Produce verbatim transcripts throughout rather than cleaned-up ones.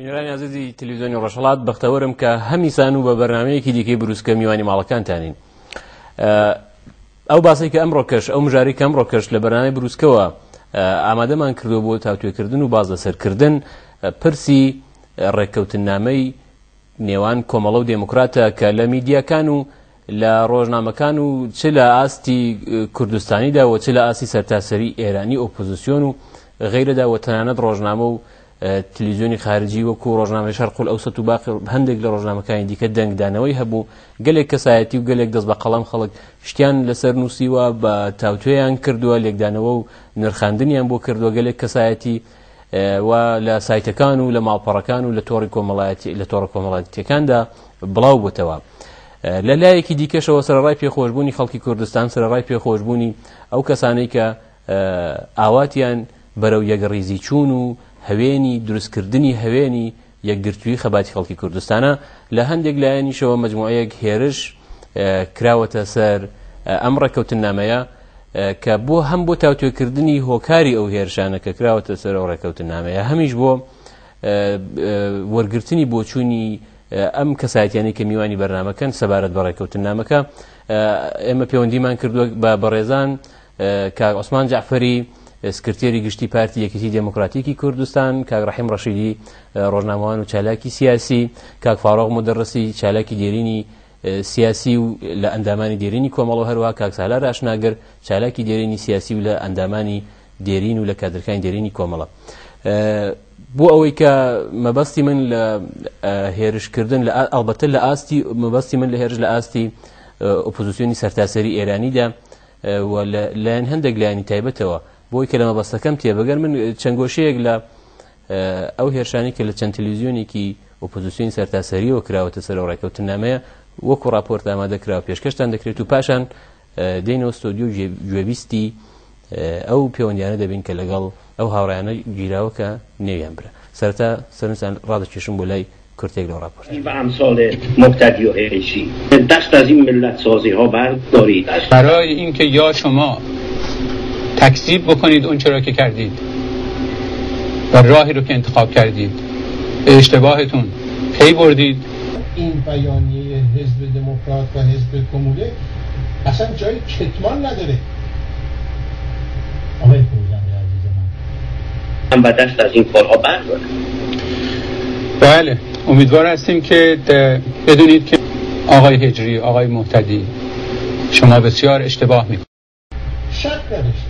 بینەرانی عزیزی تەلەڤیزیۆنی ڕۆژهەڵات بەختەوەرم کە هەمیسان و بە بەرنامەیەکی دیکەی بروسکە میوانی ماڵەکانتانین. ئەو باسی کە ئەمڕۆکەش ئەو مژاری کە ئەمڕۆکەش لە بەرنامەی بروسکەوە ئامادەمان کردو بۆ تاوتوێکردن و باز لەسەرکردن پرسی ڕێککەوتنامەی نێوان کۆمەڵە و دێموکراتە کە لە میدیاکان و لە ڕۆژنامەکان و چ لە ئاستی کوردستانیدا و چ لە ئاستی سەرتاسەری ئێرانی ئۆپۆزیسیۆن و غەیرەدا و تەنانەت ڕۆژنامە و تەلەڤیزیۆنی خارجی وەکو ڕۆژنامەی شەرق الئەوسەت و باقی هەندێک لە ڕۆژنامەکانی دیکە دەنگدانەوەی هەبوو، گەلێک کەسایەتی و گەلێک دەست بە قەڵەم خەڵک شتیان لەسەر نووسیوە بە تاوتوێیان کردووە، لێکدانەوە و نرخاندنیان بۆ کردووە گەلێک کەسایەتی و لە سایتەکان و لە ماڵپەڕەکان و لە تۆڕی کۆمەڵایەتی لە تۆڕە کۆمەڵایەتیەکاندا بڵاو بووتەوە. لە لایەکی دیکەشەوە سەرەڕای پێخۆشبوونی خەڵکی کوردستان، سەرەڕای پێخۆشبوونی ئەو کەسانەی کە ئاواتیان بەرەو یەکڕیزی چوون و هەوێنی دروستکردنی هەوێنی یەکگرتووی خەباتی خەڵکی کوردستانە لە هەندێک لایەنیشەوە مەجموعەیەک هێرش کراوەتە سەر ئەم ڕێککەوتنامەیە کە بۆ هەم بۆ تاوتوێکردنی هۆکاری ئەو هێرشانە کە کراوەتە سەر ئەو ڕێککەوتنامەیە، هەمیش بۆ وەرگرتنی بۆچوونی ئەم کەسایەتیانی کە میوانی بەرنامەکەن سەبارەت بە ڕێککەوتنامەکە. ئێمە پەیوەندیمان کردووە بە بەڕێزان کاک عوسمان جەعفەری سکرتێری گشتی پارتی یەکێتی دموکراتیکی کوردستان، کاک ڕەحیم ڕەشیدی ڕۆژنامەوان و چالاکی سیاسی، کاک فاڕۆق مدەڕسی چالاکی دێرینی سیاسی و لە ئەندامانی دێرینی کۆمەڵە، هەروەها کاک سالار ئاشناگەر چالاکی دێرینی سیاسی و لە ئەندامانی دێرین و لە کادرەکانی دێرینی کۆمەڵە. بۆ ئەوەی کە مەبەستی من لە هێرشکردن ئەڵبەتە لە ئاستی مەبەستی من لە هێرش لە ئاستی ئۆپۆزیسیۆنی سەرتاسەری ئێرانیدا و لایەن هەندێک لایەنی تایبەتەوە بۆی کە لە مەبەستەکەم تێبگەر من چەند گۆشەیەک لە ئەو هێرشانی کە لە چەند تەلەڤیزیۆنێکی ئۆپۆزیسیۆنی سەرتاسەریەوە کراوەتە سەر ئەو ڕێککەوتنامەیە وەکو ڕاپۆرت ئامادەکراوە پێشکەشتان دەکرێت و پاشان دێنەوە ستۆدیۆ گوێبیستی ئەو پەیوەندیانە دەبین کە لەگەڵ ئەو هاوڕایانە گیراوە کە نێویان برە. سەرەتا سەرنجتان ڕادەکێشم بۆ لای کورتێک لەو ڕاپۆرت. و امثال مقتدی و هیچی دست از این ملت سازی ها بردارید برای اینکه یا شما تکذیب بکنید اون چرا که کردید و راهی رو که انتخاب کردید به اشتباهتون پی بردید. این بیانیه حزب دموکرات و حزب کمونیست اصلا جای کتمان نداره. آقای فروزنده عزیز من و دست از این کارها بردارید. بله، امیدوار هستیم که بدونید که آقای هجری، آقای مهتدی، شما بسیار اشتباه میکنید. شک نداشته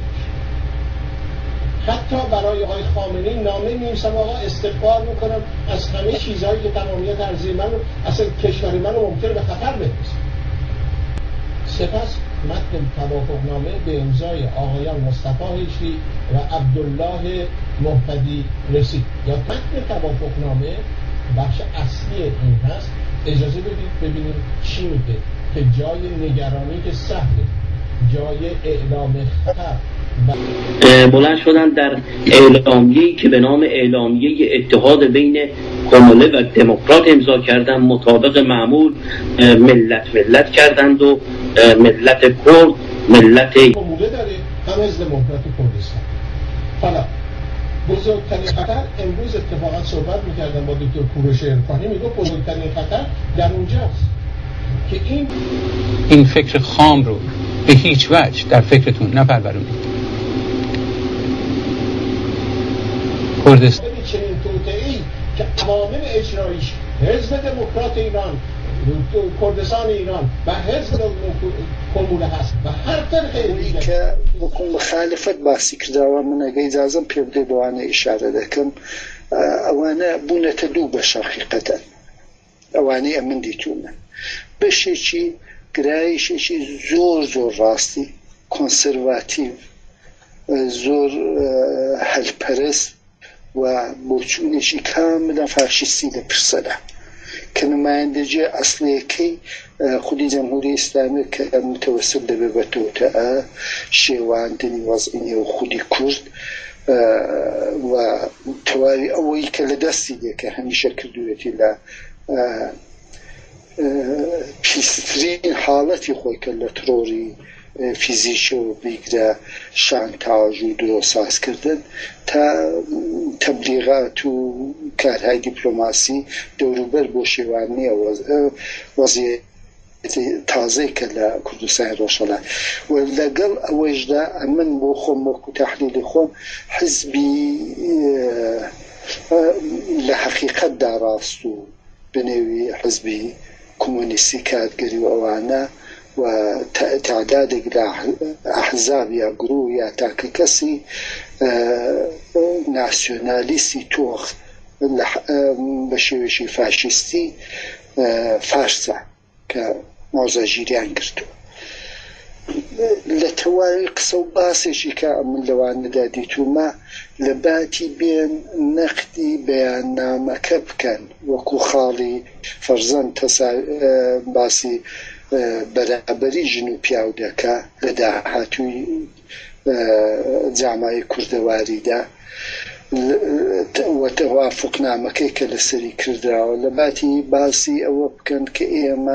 حتی برای آقای خامنه‌ای نامه می‌نویسم آقا استغفار میکنم از همه چیزهایی که تمامیت ارضی من و اصلا کشور من رو ممکنه به خطر بندازه. سپس متن توافقنامه به امضای آقایان مصطفی هجری و عبدالله مهتدی رسید. یا متن توافقنامه بخش اصلی این هست، اجازه بدید ببینیم چی میگه که جای نگرانی که سهله، جای اعلام خطر بلند شدن در اعلامیه‌ای که به نام اعلامیه اتحاد بین کمونیست و دموکرات امضا کردن، مطابق معمول ملت ملت کردند و ملت کرد ملت کمونیست داره هم حزب دموکرات کردستان. حالا بزرگترین خطر امروز اتفاقا صحبت میکردن با دکتر کوروش عرفانی، میگه بزرگترین خطر در اونجاست که این این فکر خام رو به هیچ وجه در فکرتون نپرورونید. کردستان چنین توطئه‌ای که عوامل اجراییش حزب دموکرات ایران، کردستان ایران و حزب کمونیست هست و هر طرح دیگه که بکن مخالفت باسی کردەوە من ئەگەر ئیجازەم پێ بدەیت بەوانە ئیشارە دەکەم. ئەوانە بوونەتە دوو بەش حەقیقەتەن، ئەوانەی ئەمن دیتوونە بەشێکی گرایشێکی زۆر زۆر ڕاستی کۆنسەرواتیڤ، زۆر هەلپەرست و بۆچوونێکی کاملا فاشیستی لەپشسەدا کە نمایندەجێ ئەسڵیەکەی خودی جەمهوری ئیسلامی کە متەوەسل دەبێت بە تۆتەئە شێواندنی وەزعینی و خودی کورد و تەواوی ئەوەی کە لە دەستی دێکە هەمیشە کردوێتی لە پیسترین حاڵەتی خۆی کە لە ترۆری فیزیکیەوە بیگرە شانتاژ و درۆسازکردن تا تەبلیغات و کارهای دیپلۆماسی دەوروبەر بۆ شێوانیە وەزیە تازەی کە لە کوردستانی ڕۆژهەڵات و لەگەڵ ئەوەشدا من بۆ خۆم وەکو تەحلیلی خۆم حزبی لە حەقیقەتدا ڕاست و بنێوی حزبی کۆمۆنیستی کارگەری و ئەوانە و تعدادێک لە ئەحزاب یا گروو یا تاکە کەسی ناسیۆنالیستی تۆخ بە شێوێکی فاشیستی فارسە کە مۆزەژیریان کردو لە تەواوی قسە و باسێکی کە من لەوانەدا دیتومە لە باتی بێن نەقدی بەیاننامەکە بکەن وەکو خاڵی فەرزەن باسی بەرابەری ژن و پیاو دەکا لە داهاتووی جامای کوردەواریدا و تەوافقنامەکەی کە لەسەری کردراوە لە باتی باسی ئەوە بکەن کە ئێمە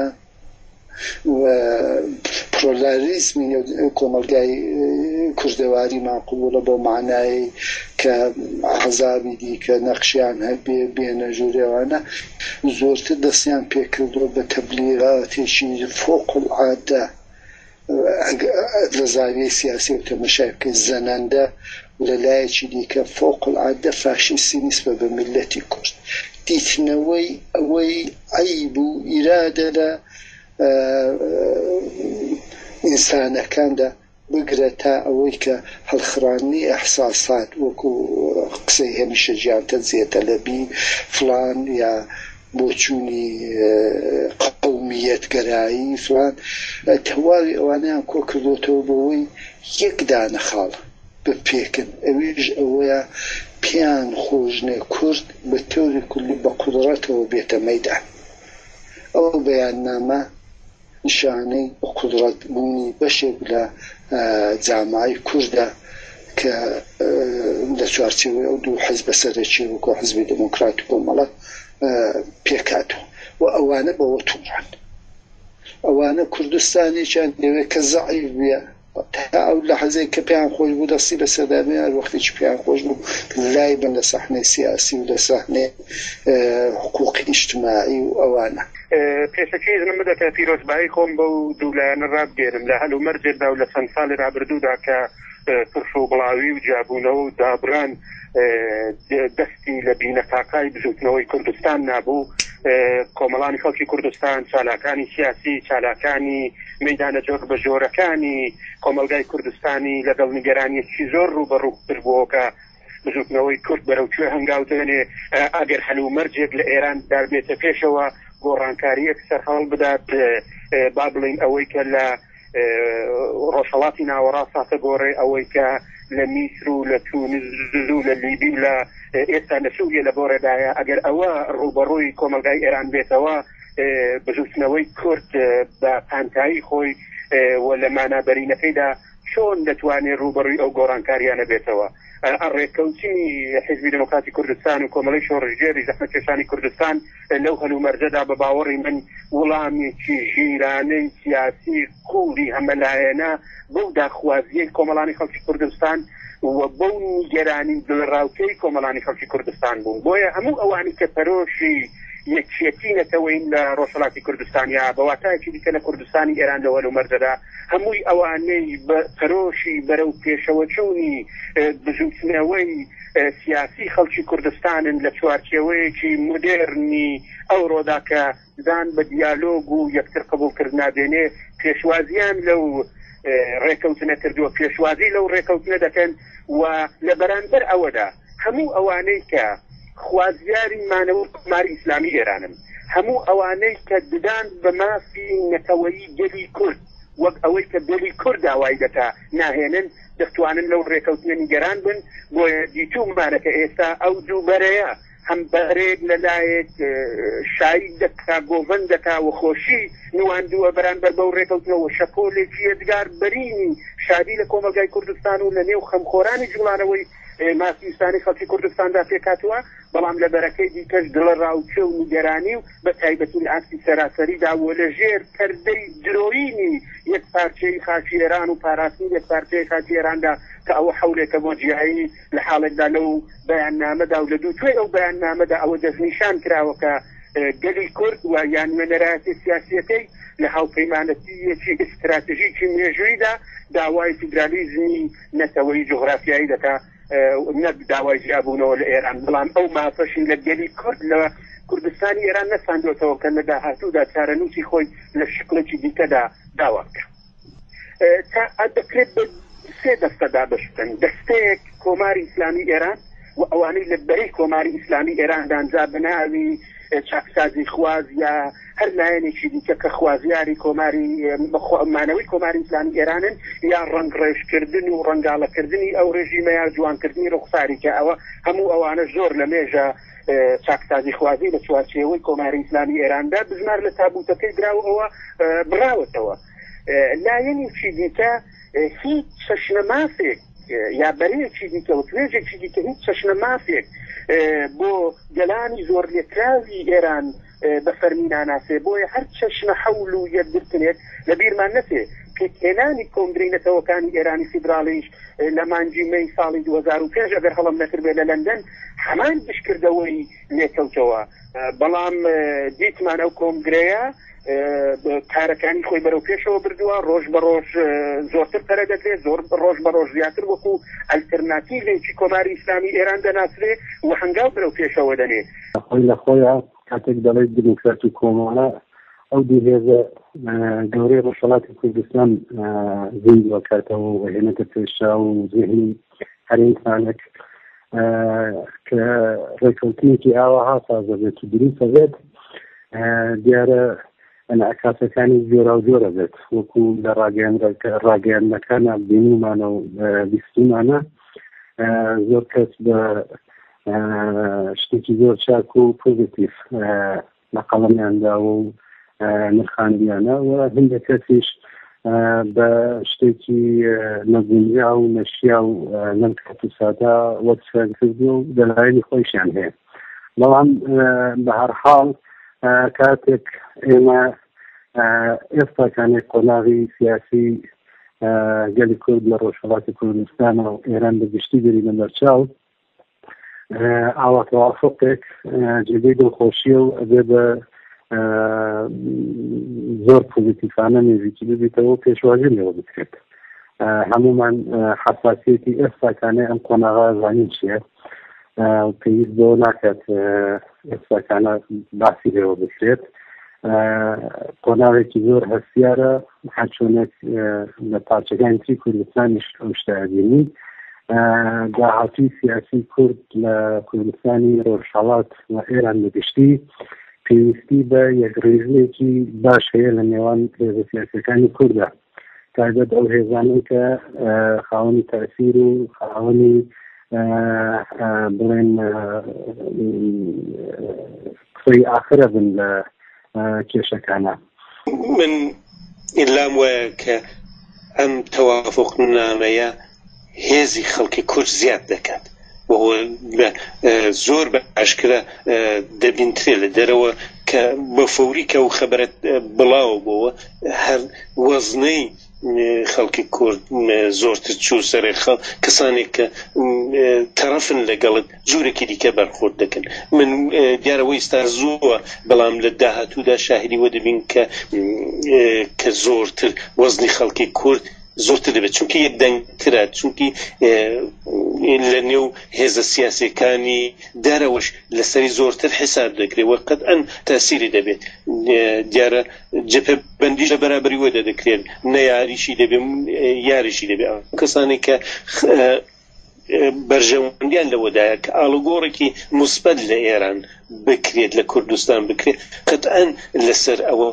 پرۆلاریزمی کۆمەلگای کوردەواریمان قبوڵە بۆ معنای کە ئەحزابی دیکە نەخشیان هەبێ بێنە ژوورێوانە زۆرتر دەستیان پێکردووە بە تەبلیغاتێکی فۆق العادە لە زاویەی سیاسی و تەمەشای زەنەندە لە لایەکی دیکە فۆق العادە فاشیستی نیسبە بە میلەتی کورد دیتنەوەی ئەوەی عەیب و ئیرادە لە ئینسانەکاندا بگرە تا ئەوەی کە هەڵخڕانی ئەحساسات وەکو قسەی هەمیشە گیان تەجزیەتە لەبی فلان یا بۆچوونی قەومیەتگەرایی فلان تەواوی ئەوانەیان کۆ کردوتەوە بەوەی یەک دانە خاڵ بپێکن ئەویش ئەوەیە پیان خۆشنێ کورد بە تۆری کولی بە قودرەتەوە بێتە مەیدان ئەو بەیاننامە نیشانەی قودرەت بوونی بەشێک لە جامای کوردە کە لە چوارچێوەی ئەو دوو حیزبە سەرەکی وەکو حیزبی دموکرات و کۆمەڵە پێکاتەوە و ئەوانە بەوە تووڕان ئەوانە کوردستانێکیان دەوێت کە زەعیف بێ تا ئەو لە حەزەی کە پێیان خۆش بوو دەستی بە سەردامی هەر وەختێکی پێیان خۆش بوو لای بن لە سەحنەی سیاسی و لە سەحنەی حقوقی ئیجتیماعی و ئەوانە پێشەکەی زنم بدەکە پیرۆزبایی خۆم بە و دوولایەنە ڕابگێرم لە هەلومەرجێکدا و لە چەند ساڵی ڕابردوودا کە پرش و بڵاوی و جابوونەوە و دابران دەستی لە بینەتاقای بژوتنەوەی کوردستان نابوو کۆمەڵانی خەڵکی کوردستان چالاکانی سیاسی چالاکانی مەیدانە جۆر بە ژۆرەکانی کۆمەلگای کوردستانی لەگەڵ نیگەرانیەکی زۆر ڕوبەڕوو کردبووە کە بژوتنەوەی کورد بەرەوکوێ هەنگاو دێنێ ئەگەر هەلومەرجێک لە ئێران دابێتە پێشەوە گۆڕانکاریەک سەرهەڵ بدات با بڵین ئەوەی کە لە ڕۆژهەڵاتی ناوەڕاست هاتە گۆڕێ ئەوەی کە لە میسر و لە تونس و لە لیبی و لە ئێستا لە سووریا لە بۆ ڕێدایە ئەگەر ئەوە ڕوبەڕووی کۆمەلگای ئێران بێتەوە بژوتنەوەی کورد بە پانتایی خۆی و لە مانابەرینەکەیدا چۆن دەتوانێت ڕوبەڕووی ئەو گۆڕانکاریانە بێتەوە ڕێککەوتی حیزبی دموکراتی کوردستان و کۆمەڵی شۆڕژێری زەحمەتکێشانی کوردستان لەو هەلومەرجەدا بە باوەڕی من وڵامێکی ژیرانەی سیاسی قوڵی هەمەلایەنە بەو داخوازیەی کۆمەڵانی خەڵکی کوردستان و بەو نیگەرانی دڵڕاوکەی کۆمەڵانی خەڵکی کوردستان بوون بۆیە هەموو ئەوانی کە پەرۆشی یەکێتینەتەوەین لە ڕۆژهەڵاتی کوردستانیا بەواتایەکی دیکە لە کوردستانی ئێران لە هەلومەرجەدا هەمووی ئەوانەی بە پەرۆشی بەرەو پێشەوەچوونی بژوتنەوەی سیاسی خەڵکی کوردستانن لە چوارچێوەیەکی مدێرنی ئەو ڕۆدا کە دان بە دیالۆگ و یەکتر قبوڵکردنا دێنێ پێشوازیان لەو ڕێکەوتنە کردووە پێشوازی لەو ڕێکەوتنە دەکەن و لە بەرامبەر ئەوەدا هەموو ئەوانەی کە خوازیاری مانەوە کوماری ئیسلامی ئێرانن هەموو ئەوانەی کە ددان بە مافی نەتەوەیی گەلی کورد وەک ئەوەی کە دڵی کورد داوای دەکا ناهێنن دەتوانن لەو ڕێکەوتنە نیگەران بن بۆیە دیتوومانەکە ئێستا ئەو دووبەرەیە هەم بەرێک لەلایەک شایی دەکا گۆڤەن دەکا و خۆشی نواندووە بەرامبەر بەو ڕێکەوتنەوە شەپۆلێکی ئەدگار بەرینی شادی لە کۆمەلگای کوردستان و لە نێو خەمخۆرانی جوڵانەوەی مافیستانی خەڵکی کوردستاندا پێکاتوە بەڵام لە بەرەکەی دیکەش دڵە ڕاوچە و نیگەرانی و بە تایبەتی لە ئاسی سەراسەریدا و لە ژێر پەردەی درۆینی یەک پارچەی خاچی ئێران و پاراستنی یەک پارچەی خاچی ئێراندا کە ئەوە حەولێکە بۆ جیهایی لە حاڵێکدا لەو بەیاننامەدا و لە دوو توێ ئەو بەیاننامەدا ئەوە دەستنیشان کراوە کە گەلی کورد و یان وێنەرایەتی سیاسیەکەی لە هاوپەیمانەتیەکی ئستراتژیکی مێژوویدا داوای فیدرالیزمی نەتەوەی جوغرافیایی دەکات نەک داوای جیابوونەوە لە ئێران بەڵام ئەو مافەشین لە گەلی کورد لە کوردستانی ئێران نەساندۆتەوە کە لە داهاتوودا چارەنووسی خۆی لە شکلێکی دیکەدا داوا بکات. تا دەکرێت بە سێ دەستەدا بەشتن دەستەیەک کۆماری ئیسلامی ئێران و ئەوانەی لە بەرەی کۆماری ئیسلامی ئێراندا بەناوی چاکسازی خواز یا هەر لایەنێکی دیکە کە خوازیاری کۆماری مانەوەی کۆماری ئیسلامی ئێرانن یا ڕەنگڕێژکردن و ڕەنگاڵەکردنی ئەو ڕێژیمە یا جوانکردنی ڕوخساری کە ئەوە هەموو ئەوانە زۆر لە مێژە چاکسازی خوازی لە چوارچێوەی کۆماری ئیسلامی ئێراندا بزمار لە تابوتەکەی دراوەوە بڕاوەتەوە. لایەنێکی دیکە هیچ چەشنە مافێک یا بەرەیەکی دیکە و توێژێکی دیکە هیچ چەشنە مافێک بۆ گەلانی زۆر لێکراوی ئێران بە فەرمی ناناسێ بۆیە هەر چەشنە حەول و یەکگرتنێک لە بیرمان نەچێ پێکهێنانی کۆنگرەی نەتەوەکانی ئێرانی فیدراڵیش لە مانگی مەی ساڵی دوو هەزار و پێنج ئەگەر هەڵم نەکردبێ لە لەندەن هەمان پشکردەوەی لێکەوتەوە بەڵام دیتمان ئەو کۆنگرەیە کارەکانی خۆی بەرەو پێشەوە بردووە ڕۆژ بە ڕۆژ زۆرتر پەرە دەکرێت زۆر ڕۆژ بە ڕۆژ زیاتر وەکو ئەلتەرناتیڤێکی کۆماری ئیسلامی ئێران دەناسرێ و هەنگاو بەرەو پێشەوە دەنێ خۆی لە خۆیان کاتێک دەڵێت دموکرات و کۆمەڵە ئەو دووهێزە گەورەی ڕۆژهەڵاتی کوردستان زیند وەکاتەوە و هێنەتە پێشا و ذهنی هەر ئینسانێک کە ڕێکەوتنێکی ئاواها سازە بێت و دروستە بێت دیارە ئەنعکاسەکانی جۆرا و جۆرە بێت وەکو لە ڕاگەیاندنەکانە بینیمانە و بیستیمانە زۆر کەس بە شتێکی زۆر چاک و پۆزیتیڤ لە قەڵەمیانداوە و نرخاندیانە و هەندێک کەسیش بە شتێکی نەگونجا و نەشیا و لەم کات و سادا وەکسیان کردو و دەلایلی خۆیشیان هەیە بەڵام بە هەر حاڵ کاتێک ئێمە ئێستاکانی قۆناغی سیاسی گەلی کورد لە ڕۆژهەڵاتی کوردستان و ئێران بەگشتی بەرینە بەرچاو ئاوا تەوافقێک جێگەی دڵخۆشیە و ئەبێ بە زۆر پۆزیتیڤانە نێزیکی ببیتەوە پێشوازی لێوە بکرێت. هەمومان حساسیەتی ئێستاکانەی ئەم قۆناغا زانین چییە پێویست بۆ ناکات ئێستاکانە باسی لێوە بکرێت. قۆناغێکی زۆر هەستیارە هەرچۆنێک لە پارچەکانی تری کوردستانیش ئەو شتەیەبینی داهاتووی سیاسی کورد لە کوردستانی ڕۆژهەڵات و ئێران بەگشتی پێویستی بە یەک ڕێژەیەکی باش هەیە لە نێوان هێزە سیاسیەکانی کوردە تایبەت ئەو هێزانەی کە خاوەنی تەئسیر و خاوەنی بڵێن قسەی ئاخرە بن لە کێشەکانە. من ئیلام وایە کە ئەم تەوافقنامەیە هێزی خەڵکی کورد زیاد دەکات زۆر بە ئاشکرا دەبینترێ لە دەرەوە کە بە فەوری کە و خەبەرەت بڵاو بۆەوە هەر وەزنەی خەڵکی کورد زۆرتر چوو سەرێ خەڵ کەسانێک کە تەرەفن لەگەڵت جوورێکی دیکە بەرخۆرد دەکەن. من دیارەوەی ئێستا زووە بەڵام لە داهاتوودا شاهدی وە دەبین کە کە زۆرتر وەزنی خەڵکی کورد زۆرتر دەبێت چونکە یەک دەنگترە چونکی لە نێو هێزە سیاسیەکانی دەرەوەش لەسەری زۆرتر حساب دەکرێت وە قەتئەن تاسیری دەبێت. دیارە جەبهەبەندیش لە بەرابەری وە دەدەکرێت نە یاریشی دەبێت یاریشی دەبێت. کەسانێک کە بەرژەوەندیان لەوەدایە کە ئاڵوگۆڕێکی موسبەت لە ئێران بکرێت لە کوردستان بکرێت قەتئەن لەسەر ئەوە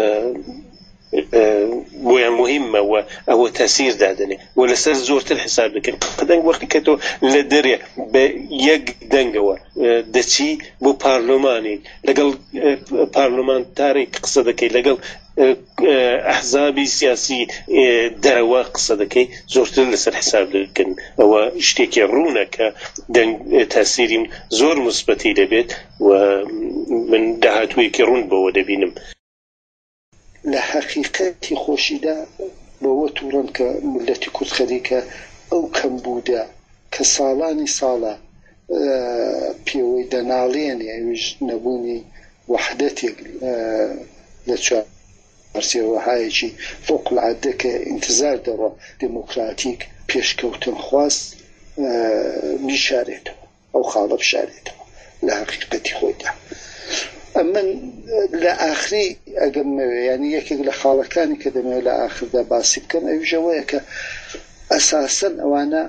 بۆیان مهمەوە ئەوە تاسیر دادنێ و لەسەر زۆرتر حساب دەکەن. قەدەنگ وەختی کە تۆ لە دەرێ بە یەک دەنگەوە دەچی بۆ پارلۆمانی لەگەڵ پارلۆمانتارێک قسە دەکەی لەگەڵ ئەحزابی سیاسی دەرەوە قسە دەکەی زۆرتر لەسەر حساب دەکەن ئەوە شتێکی ڕوونە کە تاسیری زۆر مثبەتی دەبێت و من داهاتوویەکی ڕوون بەوە دەبینم. لە حەقیقەتی خۆشیدا بەوە تووڕەن کە ملەتی کورد خەریکە ئەو کەمبوودە کە ساڵانی ساڵە پێوەی دەناڵێنێ ئەویش نەبوونی وحدەتێک لە چوارچێوەهایەکی فۆقڵعادە کە ئینتزار دەڕۆ دموکراتیک پێشکەوتن خواست بیشارێتەوە، ئەو خاڵە بشارێتەوە لە حەقیقەتی خۆیدا. ئەمن لە ئاخری ئەگەم ینی یەکێک لە خاڵەکانی کە دەمەوێت لە ئاخردا باسی بکەم ئەویژەوەیە کە ئەساسەن ئەوانە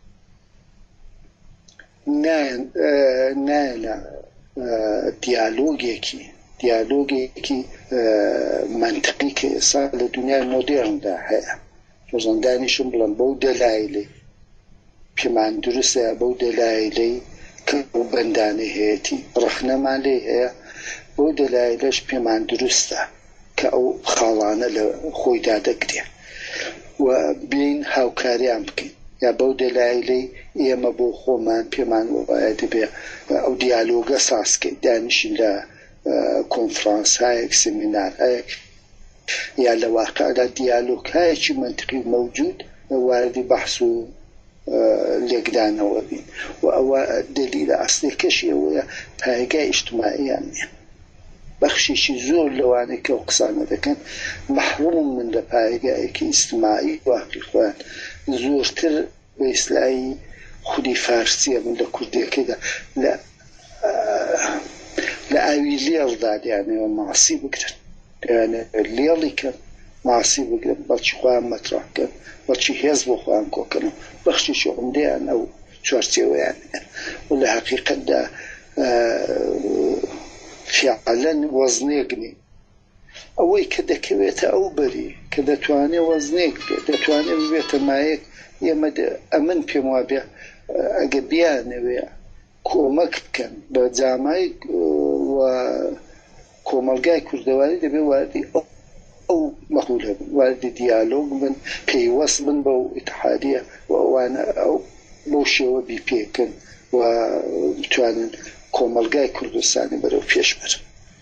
نایە دیالۆگێکی دیالۆگێکی منطقی کە ئێستا لە دنیای مۆدێرندا هەیە. ڕۆژەندانیشم بڵم بەو دەلایلی پێمان دروستە بەو دەلایلەی کە بەو بەندانەی هەیەی ڕەخنەمان لێ هەیە، بۆ دەلایلەش پێمان دروستە کە ئەو خاڵانە لە خۆیدا دەگرێ و بین هاوکاریان بکەین، یا بەو دەلایلەی ئێمە بۆ خۆمان پێمان وایە دەبێ ئەو دیالۆگە سازکەین، دانیشین لە کۆنفرانسایەک سمینارایەک یا لە واقعدا دیالۆگایەکی منطقی مەوجود واردی بەحس و لێکدانەوە بین و ئەوە دلیلە ئەسڵێکەشی ئەوەیە پایگای ئیجتیماعییان نییە. بەخشێکی زۆر لەوانەی کە ئەو قسانە دەکەن مەحروم من لە پایگایەکی ئیجتیماعی واقعی خۆیان زۆرتر بە ئیسلایی خودی فارسیە من لە کوردیەکەیدا لە ئاوی لێڵدا دیانەوە ماسی بگرن، لێڵی کەن ماسی بگرن، بەڵکی خۆیان مەترەحکەن، بەڵکی هێز بۆ خۆیان کۆکەنەوە، بەخشێکی عومدەیان ئەو چوارچێوەیان و لە حەقیقەتدا فعلەن وەزنێک نی ئەوەی کە دەکەوێتە ئەو بەری کە دەتوانێت وەزنێک بێت، دەتوانێت ببێتە مایەک. ئێمە ئەمن پێم وابێ ئەگە بیانەوێ کۆمەک بکەن بە جامای و کۆمەلگای کوردەواری دەبێ واردی ئەو مەخولە بن، واردی دیالۆگ بن، پەیوەست بن بەو ئیتحادیە و ئەوانە ئەو بەو شێوە بیپێکن و بتوانن کۆمەلگای کوردستانی بەرەو پێش بەرن.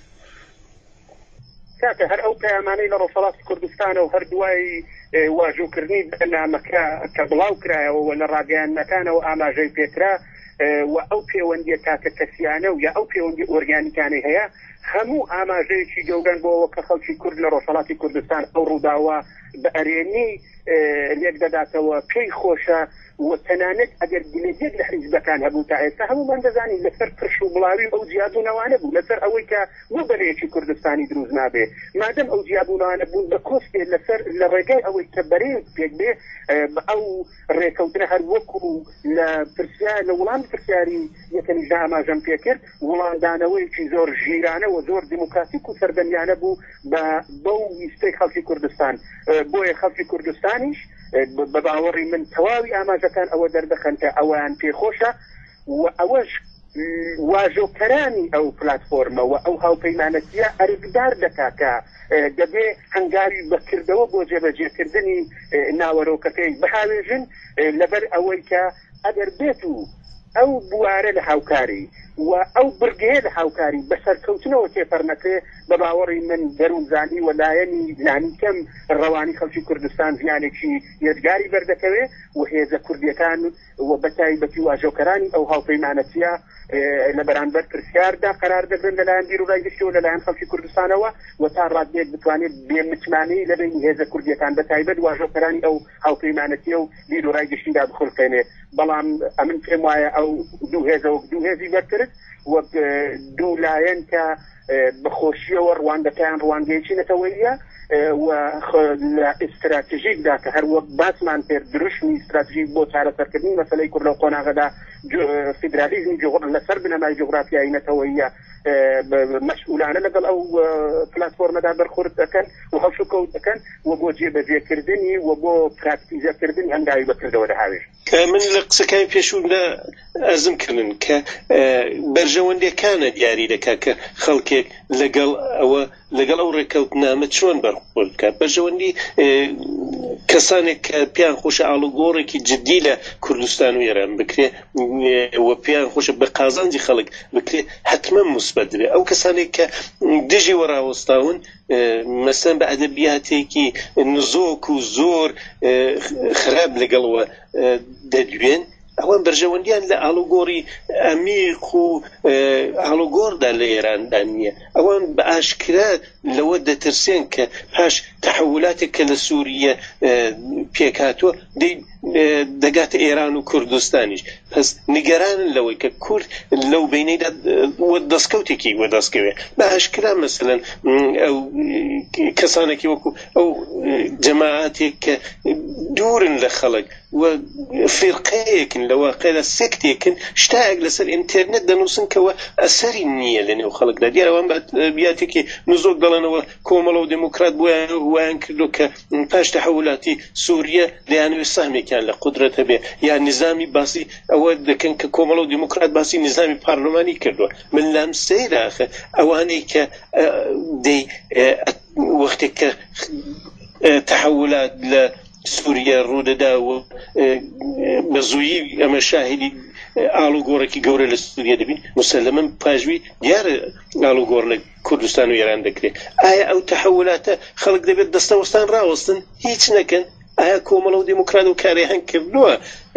کاتە هەر ئەو پەیامانەی لە ڕۆژهەڵاتی کوردستانە و هەردووای واژووکردنی بەرنامەکە کە بڵاو کرایەوە لە ڕاگەیاندنەکانەوە ئاماژەی پێکرا و ئەو پەیوەندیە کاکە کەسیانە و یا ئەو پەیوەندی ئۆرگانیکانەی هەیە هەموو ئاماژەیەکی گەورەن بۆەوە کە خەڵکی کورد لە ڕۆژهەڵاتی کوردستان ئەو ڕووداوە بە ئەرێنی لێک دەداتەوە پێی خۆشە و تەنانەت ئەگەر گلێجێک لە حیزبەکان هەبوو تا ئێستا هەمومان دەزانین لەسەر پرش و بڵاوی ئەو جیابوونەوانە بوو، لەسەر ئەوەی کە وە بەرەیەکی کوردستانی دروست نابێ. مادەم ئەو جیابوونەوانە بوون بە کۆستێ لەسەر لە ڕێگای ئەوەی کە بەرەیەک پێک بێ بە ئەو ڕێکەوتنە هەر وەکو لە پرسیار لە وڵامی پرسیاری یەکەمی ئاماژەم پێکرد وڵاندانەوەیکی زۆر ژیرانە و زۆر دیموکراتیک و سەردەمیانە بوو بە بەو ویستەی خەڵکی کوردستان. بۆیە خەڵکی کوردستانیش بە باوەڕی من تەواوی ئاماژەکان ئەوە دەردەخەن کە ئەویان پێخۆشە و ئەوەش واژۆکەرانی ئەو پلاتفۆرمە و ئەو هاوپەیمانەتیە ئەرگدار دەکات کە دەبێ هەنگاوی بەکردەوە بۆ جێبەجێکردنی ناوەرۆکەکەی بهاوێژن لەبەر ئەوەی کە ئەگەر بێت و ئەو بوارە لە هاوکاری و ئەو برگەیە لە هاوکاری بەسەرکەوتنەوە تێپەڕنەکەی بە باوەڕی من دەروونزانی و لایەنی لانی کەم ڕەوانی خەڵکی کوردستان ژیانێکی یادگاری بەردەکەوێ و هێزە کوردیەکان و بەتایبەتی واژۆکەرانی ئەو هاوپەیمانەتیە لە بەرامبەر پرسیاردا قرار دەگرن لەلایەن بیر و ڕایگەشتەوە لەلایەن خەڵکی کوردستانەوە و تا ڕادێک بتوانێت بێمتمانەی لەبینی هێزە کوردیەکان بەتایبەت واژۆکەرانی ئەو هاوپەیمانەتیە و بیر و ڕایگەشتیدا بخڵکێنێ. بەڵام ئەمن پێم وایە ئەو دوو هێزە وەک دوو هێزی بەرکرد وەک دوو لایەن کە بەخۆشیەوە ڕوانگەکەیان ڕوانگەیەکی نەتەوەیە و لە ئستراتیژیکدا کە هەر وەک باسمان پێر دروشمی استراتیژیک بۆ چارەسەرکردنی مەسەلەی کورد لەو قۆناغەدا فیدرالیزمی لەسەر بنەمای جوغرافیایی نەتەوەیە مەسئولانە لەگەڵ ئەو پلاتفۆرمەدا بەرخورد دەکەن و هەڵسوکەوت دەکەن و بۆ جێبەجێکردنی و بۆ پراکتیزەکردنی هەنگاوی بەکردەوە دەهاوێت. من لە قسەکانی پێشووندا ئەرزم کردن کە بەرژەوەندەکانە دیاری دەکات کە خەڵکێک لەگەڵ ئەوە لەگەڵ ئەو ڕێکەوتنامە چۆن بەرخۆ بکات بەژەوەندی کەسانێک کە پیان خۆشە ئاڵوگۆڕێکی جددی لە کوردستان و ئێران بکرێ و پیان خۆشە بە قازانجی خەڵک بکرێ حتمما مثبت دەبێت ئەو کەسانێک کە دژی وەڕاوەستاون مەسەن بە ئەدەبیاتێکی نزۆک و زۆر خراپ لەگەڵەوە دەدوێن ئەوان بەرژەوەندیان لە ئاڵوگۆڕی ئەمیق و ئاڵوگۆڕدا لە ئێراندا نییە ئەوان بە ئاشکرا لەوە دەترسێن کە پاش تەحولاتێک کە لە سووریە پێکاتوە دەگاتە ئێران و کوردستانیش پس نیگەرانن لەوەی کە کورد لەو بینەیدا دەستکەوتێکی وەدەستکەوێت بە ئاشکرا مەسەلەن ئەو کەسانێکی وەکو ئەو جەماعاتێک کە دوورن لە خەڵک و فرقەیەکن لە واقعدا سێکتێکن شتایەک لەسەر ئینتەرنێت دەنووسن کەوە ئەسەری نییە لە نێو خەڵکدا دیارە ئەوان بیاتێکی نزۆک دەڵێنەوە کۆمەڵە و دموکرات بۆیان وایان کردو کە پاش تەحولاتی سووریە دەیانوێت سەهمێکیان لە قودرەتە بێ یا نظامی باسی ئەوە دەکەن کە کۆمەڵە و دموکرات باسی نظامی پارلەمانی کردووە من لام سەیراخە ئەوانەی کە دەی وەختێک کە تەحولات لە سووریا ڕوودەدا و بە زوویی ئەمە شاهدی ئاڵوگۆڕێکی گەورە لە سووریا دەبین مسلمەن پاژوی دیارە ئاڵوگۆڕ لە کوردستان و ئێران دەکرێت ئایا ئەو تەحولاتە خەڵک دەبێت دەستەوەستان ڕاوەستن هیچ نەکەن ئایا کۆمەڵە و دموکرات و کاریان کردووە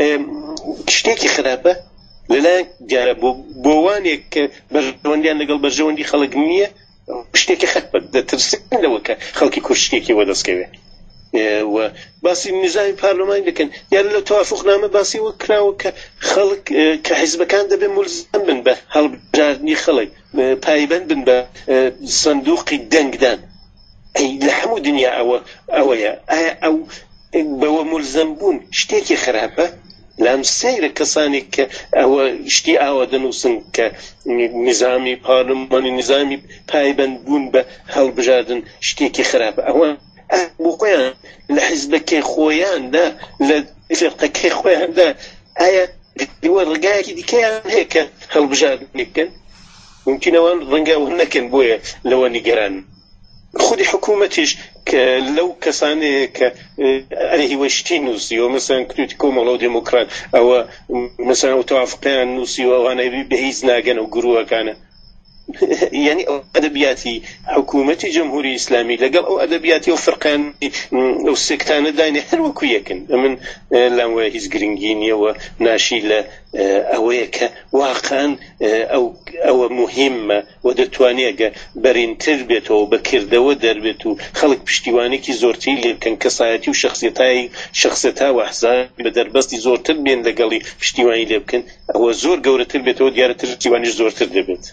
شتێکی خراپە لەلایەن دیارە بۆ وانێک کە بەرژەوەندیان لەگەڵ بەرژەوەندی خەڵک نییە شتێکی خراپە دەترسن لەوە کە خەڵکی کورد شتێکی وەدەستکەوێت و باسی نظامی پارلەمانی دەکەن یان لە تەوافقنامە باسی وە کراوە کە خەڵک کە حیزبەکان دەبێت مولزم بن بە هەڵبژاردنی خەڵک پایبەند بن بە سندوقی دەنگدان لە هەموو دنیا ئەوە ئەوەیە ئایا ئەو بەوە مولزم بوون شتێکی خراپە لام سەیرە کەسانێک کە ئەوە شتی ئاوە دەنووسن کە نظامی پارلەمانی نظامی پایبەند بوون بە هەڵبژاردن شتێکی خراپە ئەوە بۆ خۆیان لە حیزبەکەی خۆیاندا لە فرقەکەی خۆیاندا ئایا دیوە ڕگایەکی دیکەیان هەیە کە هەڵبژاردن بکەن ممکنەوە ڕەنگاوە نەکەن بۆیە لەوە نیگەران خودی حکوومەتیش کە لەو کەسانەیە کە ئەلهی شتی نووسیوە مەسەن کروتی کۆمەڵە و دموکرات ئەوە مەسەن ئەو تەوافقیان نووسیوە ئەوانەی بە هیچ ناگەن و گروهەکانە یعنی ئەو ئەدەبیاتی حکوومەتی جەمهوری ئیسلامی لەگەڵ ئەو ئەدەبیاتی و فرقان ئەو سێکتانە داینێ هەر وەکو یەکن من لام وایە هیچ گرنگی نییەوە ناشی لە ئەوەیە کە واقعاً ئەوە مهمە و دەتوانێگە بەرینتر بێتەوە بەکردەوە دەربێت و خەڵک پشتیوانێکی زۆرتری لێ بکەن کەسایەتی و شخصیەتایی شخصیەتا و ئەحزاب بە دەربەستی زۆرتر بێن لەگەڵی پشتیوانی لێ بکەن ئەوە زۆر گەورەتر بێتەوە دیارەتر پشتیوانیش زۆرتر دەبێت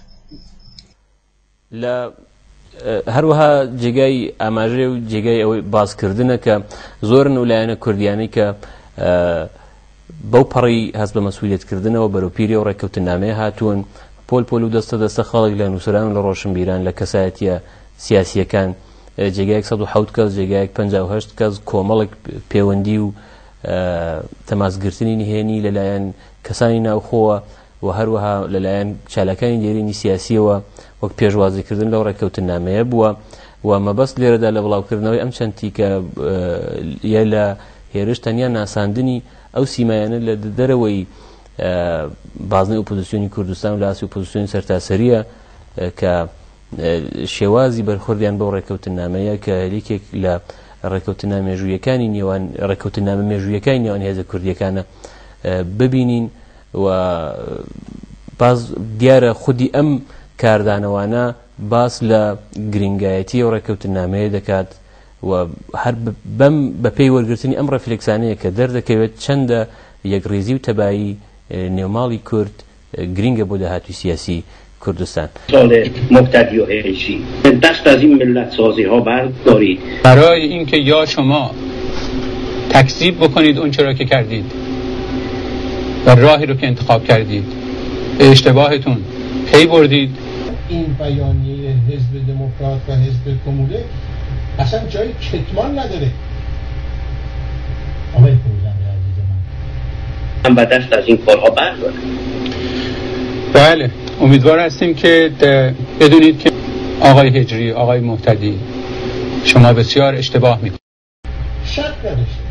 لە هەروەها جێگای ئاماژێ و جێگای ئەوەی باسکردنە کە زۆرن و لایەنە کوردیانەی کە بەو پەڕی هەست بە مەسئولیەتکردنەوە بەرەوپیری و ڕێککەوتنامەیە هاتوون پۆل پۆل و دەستە دەستە خەڵک لە نووسران و لە ڕۆشنبیران لە کەسایەتیە سیاسیەکان جێگایەک سەد و حەوت کەس جێگایەک پەنجا و هەشت کەس کۆمەڵێک پەیوەندی و تەماسگرتنی نهێنی لەلایەن کەسانی ناوخۆوە و هەروەها لەلایەن چالەکانی دێرینی سیاسیەوە وەک پێشوازیکردن لەو ڕێککەوتنامەیە بووە و مەبەست لێرەدا لە بڵاوکردنەوەی ئەم چەندی کە یە لە هێرش تەنیا ناساندنی ئەو سیمایانە لە دەرەوەی بازنەی ئۆپۆزیسیۆنی کوردستان و لە ئاسی ئۆپۆزیسیۆنی سەرتاسەریە کە شێوازی بەرخوردیان بەو ڕێککەوتنامەیە کە هەریەکێک لە ڕێککەوتنامە مێژوویەکانی نێوان ڕێککەوتنامە مێژوویەکانی نێوان هێزە کوردیەکانە ببینین و باز دیارە خودی ئەم کاردانەوانە باس لە گرنگایەتی ئەو ڕێککەوتنامەیە دەکات و هەر بەم بەپێی وەرگرتنی ئەم ڕەفلێکسانەیە کە دەردەکەوێت چەندە یەکڕێزی و تەبایی نێوماڵی کورد گرنگە بۆ داهاتوی سیاسی کوردستان. سال مبتدی و هجری دست از این ملت سازی ها بردارید برای اینکه یا شما تکذیب بکنید اون چرا که کردید و راهی رو که انتخاب کردید به اشتباهتون پی بردید. این بیانیه حزب دموکرات و حزب کمونیست اصلا جای کتمان نداره. آقای فروزنده عزیز من هم و دست از این کارها برداره. بله امیدوار هستیم که بدونید که آقای هجری، آقای مهتدی، شما بسیار اشتباه میکنید. شک نداشته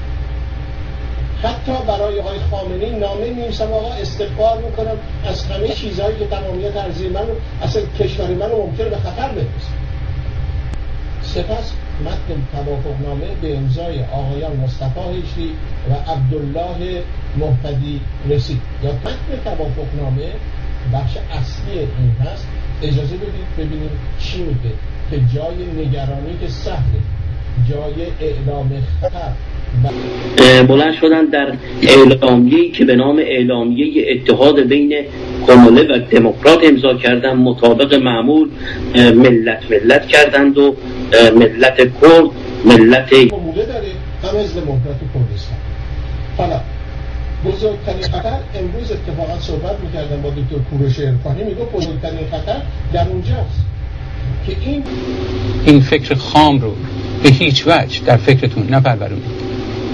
حتی برای آقای خامنه‌ای نامه می‌نویسم آقا استغفار میکنم از همه چیزهایی که تمامیت ارضی من اصلا کشور من رو ممکنه به خطر بفرسته. سپس متن توافقنامه به امضای آقایان مصطفی هجری و عبدالله مهتدی رسید. یا متن توافقنامه بخش اصلی این هست. اجازه بدید ببینیم چی میگه که جای نگرانی که سهله، جای اعلام خطر بلند شدن در اعلامیه‌ای که به نام اعلامیه اتحاد بین کموله و دموکرات امضا کردن، مطابق معمول ملت ملت کردند و ملت کرد ملت کموله داره هم حزب دموکرات کردستان. حالا بزرگترین خطر امروز اتفاقا صحبت میکردم با دکتر کوروش عرفانی، میگه بزرگترین خطر در اونجاست که این این فکر خام رو به هیچ وجه در فکرتون نپرورونید.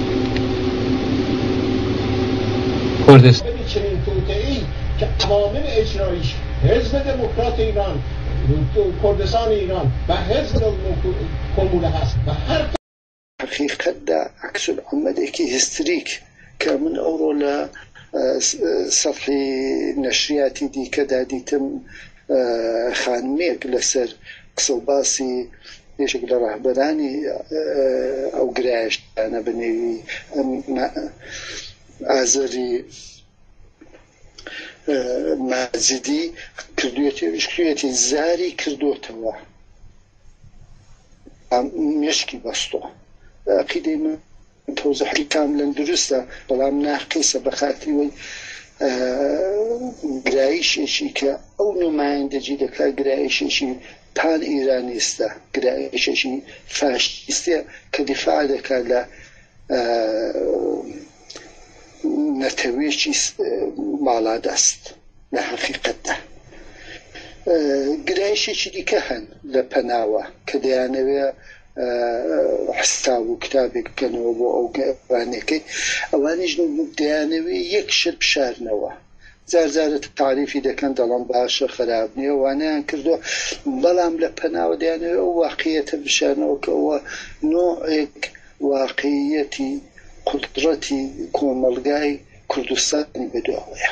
کردستان چنین توطئه‌ای که عوامل اجراییش حزب دموکرات ایران، کردستان ایران و حزب کموله هست و هر حقیقت دا عکس العمده که هستریک که من اورولا صفحی نشریاتی دی که دادیتم خانمیک لسر قصوباسی بشكل رهبراني او قراش انا بني ازري مازدي كردوتي شكيتي زاري كردوتوا مشكي بسطو اكيد من توضيح كاملا درسته بلام نحكي سبخاتي وي قرايش شيكا او نمايندجي دكا قرايش شي پان ایرانیسته گرایشی فاشیسته که دفاع دکرد نتویجی مالاد است نه حقیقت ده گرایشی دیگه هن لپناوه که دیانوی حساب و کتابی کنو با او گوانه که اوانیش دیانوی یک شرب شارنوه زار زار تعریفی دکن دلم باشه خراب نیه و آن کردو بلام لپناو دیانه واقعیت بشن و که و نوع واقعیتی قدرتی کاملگای کردستانی بدوه.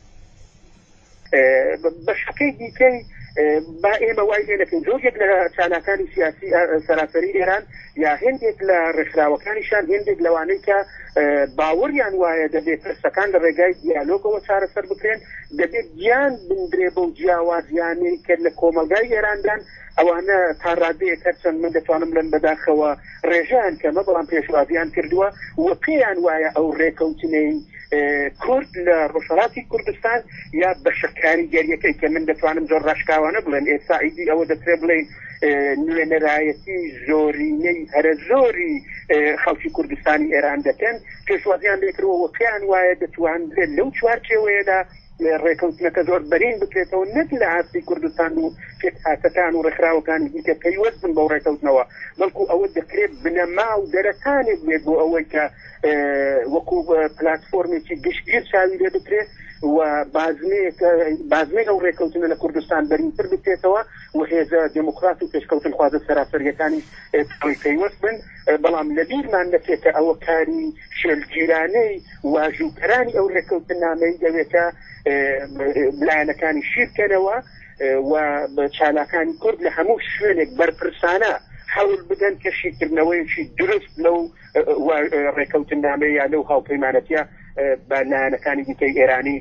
بشكل ديكي با إما وايد لكن زوجك لشانكان سياسي سراسري إيران يا هندك لرشراوكان شان هندك لوانيكا باوريان وايد دبيت سكان الرجاي ديالوج وصار سر بكرين دبيت جان بندريبو جاواز يعني كل كومالجاي إيران دان أو أنا ترادي كرسن من دتوانم لن بداخوا رجال كما بلان بيشوازيان كردوا وقيان وايا أو ريكوتيني كرد لرشاراتي كردستان يا بشكاري جريكي كمن دتوانم زور راشكاوانا بلن إساعدي أو دتربلين نوێنەرایەتی زۆرینەی هەرە زۆری خەڵکی کوردستانی ئێران دەکەن پێشوازیان لێکرەوە وەقیان وایە دەتوانرێت لەو چوارچێوەیەدا ڕێکەوتنەکە زۆر بەرین بکرێتەوە نەک لە ئاستی کوردستان و فێتحاسەکان و ڕێکخراوەکانی دیکە پەیوەست بن بەو ڕێکەوتنەوە بەڵکو ئەوە دەکرێت بنەما و دەرەکانێک بێت بۆ ئەوەی کە وەکو پلاتفۆرمێکی گشتگیر چاوی لێ بکرێت و بازمێک ئەو ڕێکەوتنە لە کوردستان بەرینتر بکرێتەوە و هێزە دموکرات و پێشکەوتن خوازە سەراسەریەکانی پەیوەست بن بەڵام لەبیرمان دەکرێتە ئەوە کاری شێلگیرانەی واژووکەرانی ئەو ڕێکەوتنامەی دەوێتە لایەنەکانی شیرکەنەوە و چالاکانی کورد لە هەموو شوێنێک بەرپرسانە حەول بدەن کەشیکردنەوەیەکی درست لەو ڕێکەوتنامەیە یا لەو هاوپەیمانەتیە بە لایەنەکانی دیکەی ئێرانی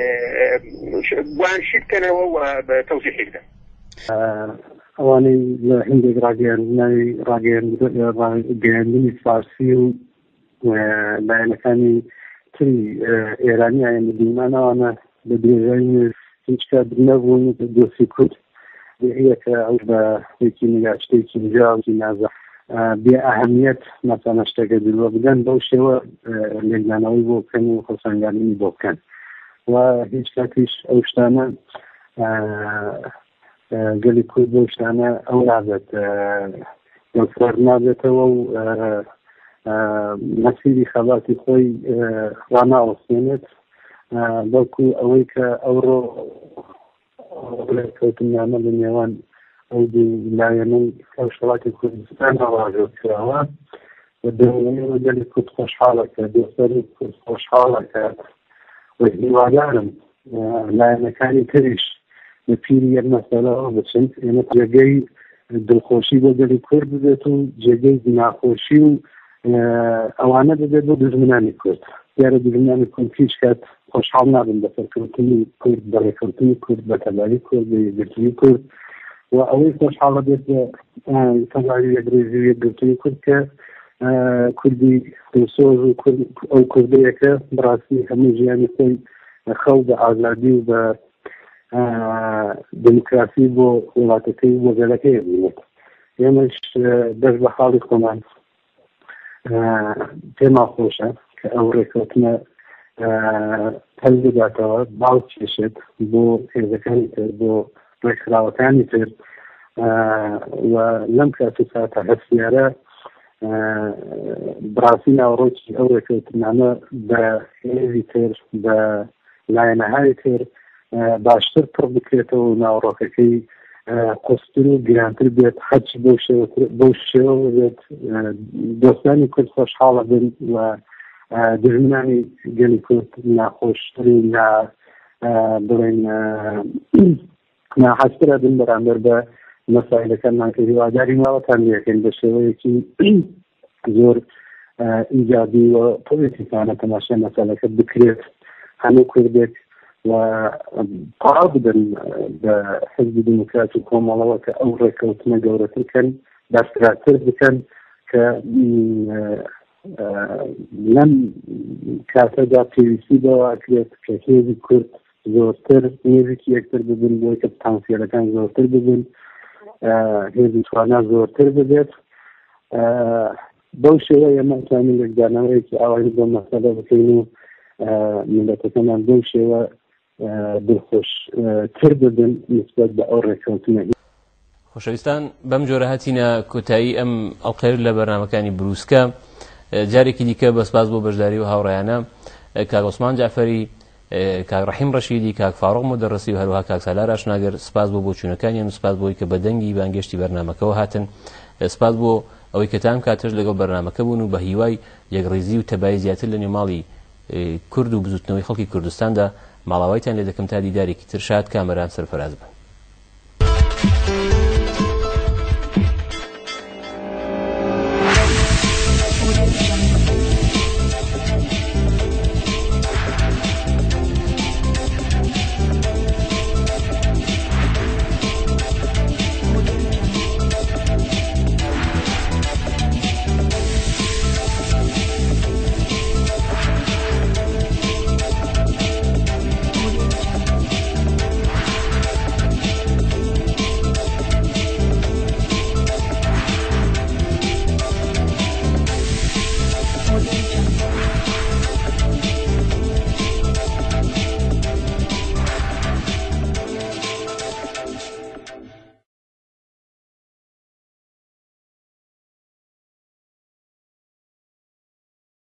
وان شیرکەنەوە و تەوزیحی بدەن. ئەوانەی لە هەندێک ڕاگەیاندنەوەی ڕاگەیاندنی فارسی و لایەنەکانی تری ئێرانی یان مدیونانەوانە لە درێژایی هیچ کات نەبوون دۆسی کورد بێیەکە ئەو بە شتێکی نگاشتێکی جیاوازی نازە بێ ئەهەمیەت مەسەڵەن شتێکە دروە بدەن بەو شێوە لێکدانەوەی بۆ بکەن و خۆسەنگاندنی بۆ بکەن و هیچ کاتیش ئەو شتانە گەلی کورد بەو شتانە ئەو نابێت دەوفەر نابێتەوە و مەسیری خەڵاتی خۆی ڕاناوەستێنێت بەڵکو ئەوەی کە ئەوڕۆ ڕێکەوتنامە لە نێوان ئەو دوو لایەنەی ئەو وڵاتی کوردستان هەواژۆر کراوە و دەوڵەمەوە گەلی کورد خۆشحاڵەکە دۆستەری کورد خۆشحاڵەکە و هیوادارم لایەنەکانی تریش لە پیری یەک مەسەلەوە بچن ئێمە جێگەی دڵخۆشی بۆ گەلی کورد ببێت و جێگەی ناخۆشی و ئەوانە ببێت بۆ دژمنانی کورد دیارە دژمنانی کورد هیچ کات خۆشحاڵ نابن بە سەرکەوتنی کورد بەڕێکەوتنی کورد بە تەواوی کورد بە یەکگرتووی کورد و ئەوەی خۆشحاڵە بێت بە تەواوی یەکڕێزی و یەکگرتووی کورد کە کوردی دڵسۆز و ئەو کوردەیەکە بەڕاستی هەموو ژیانی خۆی خەو بە ئازادی و بە دموکراسی بۆ وڵاتەکەی بۆ گەلەکەی بێت ئێمەش دەست بە حاڵی خۆمان پێما خۆشە کە ئەو ڕێکەوتنە هەل بداتەوە باڵ کێشێت بۆ هێزەکانی تر بۆ ڕێکخراوەکانی تر و لەم کات و ساتە هەستیارە بڕاستی ناوڕۆکی ئەو ڕێکەوتنانە بە هێزی تر بە لایەنەهای تر باشتر پڕ بکرێتەوە و ناوڕۆکەکەی قوستر و گرانتر بێت حەج بەو شێوە بێت دۆستانی کورد خۆشحاڵە بن و دژمنانی گەلی کورد ناخۆشتر و نا بڵێن ناحەزترە بن بەرامبەر بە مەسایلەکانمان کە هیواداری ماوەتان لێکەن بە شێوەیەکی زۆر ئیجابی و پۆزیتیڤانە تەماشای مەسەلەکە بکرێت هەموو کوردێک و قاڵ بدەن بە حزبی دموکرات و کۆمەڵەوە کە ئەو ڕێکەوتنە گەورەترکەن دەستراتر بکەن کە لەم کاتەدا پێویستی بەواکرێت کە هێزی کورد زۆرتر هێزێکی یەکتر ببن بۆی کە پتانسیەلەکان زۆرتر ببن هێزی توانە زۆرتر ببێت بەو شێوە ئێمە توانین لەگدانەوەیەکی ئاوایی بۆ مەسەلە بکەین و ملەتەکەمان بەو شێوە دڵخۆشتر ببن نسبەت بە ئەو ڕێکەوتنە. خۆشەویستان بەم جۆرە هاتینە کۆتایی ئەم ئەڵقەیر لە بەرنامەکانی بروسکە جارێکی دیکە بەسپاس بۆ بەشداری و هاوڕێیانە کاک عوسمان جعفەری کاک ڕەحیم ڕەشیدی کاک فاڕوق مدەڕەسی و هەروەها کاک سالار ئاشناگەر سپاس بۆ بۆچوونەکانیان و سپاس بۆی کە بە دەنگی بانگێشتی بەرنامەکەەوە هاتن سپاس بۆ ئەوەی کە تام کاتەش لەگەڵ بەرنامەکە بوون و بە هیوای یەکڕێزی و تەبای زیاتر لە نێوماڵی کورد و بزوتنەوەی خەڵکی کوردستاندا ماڵاوایتان لێ دەکەم تا دیدارێکی تر شاد کامەران سەرفەراز بن.